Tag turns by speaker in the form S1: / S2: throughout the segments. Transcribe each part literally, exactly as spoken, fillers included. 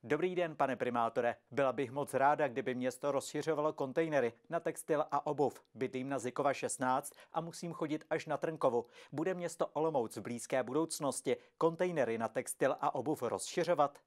S1: Dobrý den, pane primátore. Byla bych moc ráda, kdyby město rozšiřovalo kontejnery na textil a obuv. Bydlím na Zykova šestnáct a musím chodit až na Trnkovu. Bude město Olomouc v blízké budoucnosti kontejnery na textil a obuv rozšiřovat?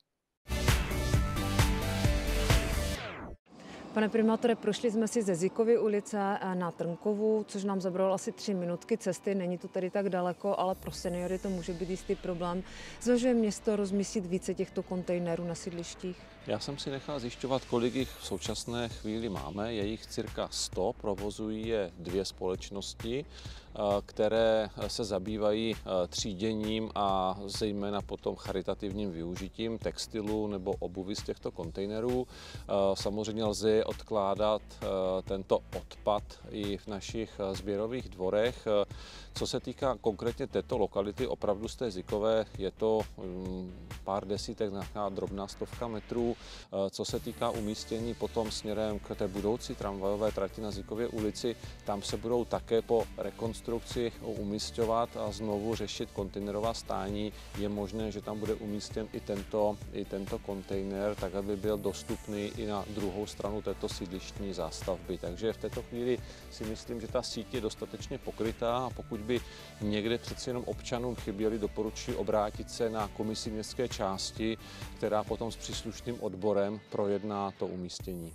S2: Pane primátore, prošli jsme si ze Zykovy ulice na Trnkovu, což nám zabralo asi tři minutky cesty. Není to tady tak daleko, ale pro seniory to může být jistý problém. Zvažuje město rozmístit více těchto kontejnerů na sídlištích?
S3: Já jsem si nechal zjišťovat, kolik jich v současné chvíli máme. Je jich cirka sto, provozují je dvě společnosti, které se zabývají tříděním a zejména potom charitativním využitím textilu nebo obuvy z těchto kontejnerů. Samozřejmě lze odkládat tento odpad i v našich sběrových dvorech. Co se týká konkrétně této lokality, opravdu z té Zykové je to pár desítek, nějaká drobná stovka metrů. Co se týká umístění potom směrem k té budoucí tramvajové trati na Zykově ulici, tam se budou také po rekonstrukci umísťovat a znovu řešit kontejnerová stání. Je možné, že tam bude umístěn i tento, i tento kontejner, tak aby byl dostupný i na druhou stranu této sídlištní zástavby. Takže v této chvíli si myslím, že ta síť je dostatečně pokrytá a pokud by někde přeci jenom občanům chyběli, doporučuji obrátit se na komisi městské části, která potom s příslušným odborem projedná to umístění.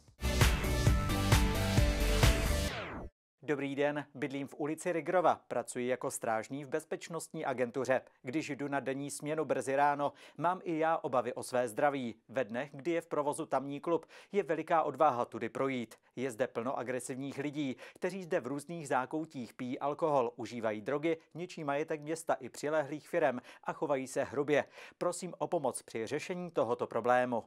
S1: Dobrý den, bydlím v ulici Rigrova, pracuji jako strážný v bezpečnostní agentuře. Když jdu na denní směnu brzy ráno, mám i já obavy o své zdraví. Ve dnech, kdy je v provozu tamní klub, je veliká odvaha tudy projít. Je zde plno agresivních lidí, kteří zde v různých zákoutích pijí alkohol, užívají drogy, ničí majetek města i přilehlých firem a chovají se hrubě. Prosím o pomoc při řešení tohoto problému.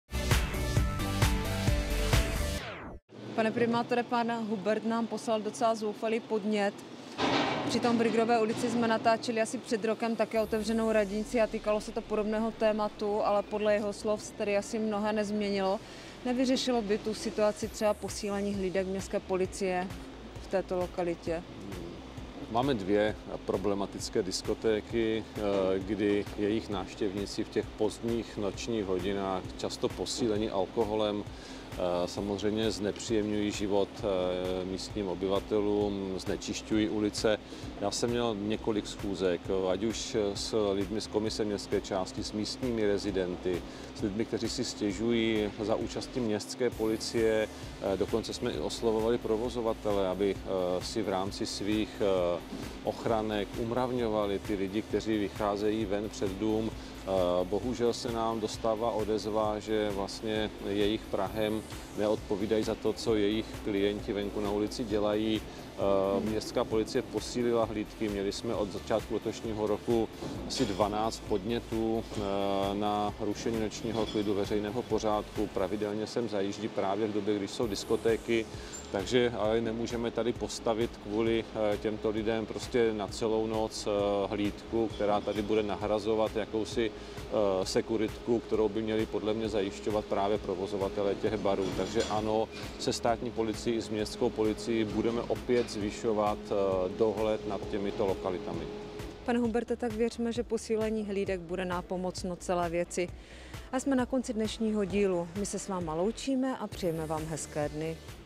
S2: Pane primátore, pan Hubert nám poslal docela zoufalý podnět. Přitom v Rigrové ulici jsme natáčeli asi před rokem také otevřenou radnici a týkalo se to podobného tématu, ale podle jeho slov se tady asi mnohé nezměnilo. Nevyřešilo by tu situaci třeba posílení hlídek městské policie v této lokalitě?
S3: Máme dvě problematické diskotéky, kdy jejich návštěvníci v těch pozdních nočních hodinách, často posílení alkoholem, samozřejmě znepříjemňují život místním obyvatelům, znečišťují ulice. Já jsem měl několik schůzek, ať už s lidmi z komise městské části, s místními rezidenty, s lidmi, kteří si stěžují za účastí městské policie. Dokonce jsme i oslovovali provozovatele, aby si v rámci svých ochranek umravňovali ty lidi, kteří vycházejí ven před dům. Bohužel se nám dostává odezva, že vlastně jejich prahem neodpovídají za to, co jejich klienti venku na ulici dělají. Městská policie posílila hlídky, měli jsme od začátku letošního roku asi dvanáct podnětů na rušení nočního klidu, veřejného pořádku. Pravidelně sem zajíždí právě v době, když jsou diskotéky, takže ale nemůžeme tady postavit kvůli těmto lidem prostě na celou noc hlídku, která tady bude nahrazovat jakousi sekuritku, kterou by měli podle mě zajišťovat právě provozovatelé těch barů. Takže ano, se státní policií i s městskou policií budeme opět zvyšovat dohled nad těmito lokalitami.
S2: Pane Huberte, tak věřme, že posílení hlídek bude nápomocno celé věci. A jsme na konci dnešního dílu. My se s váma loučíme a přejeme vám hezké dny.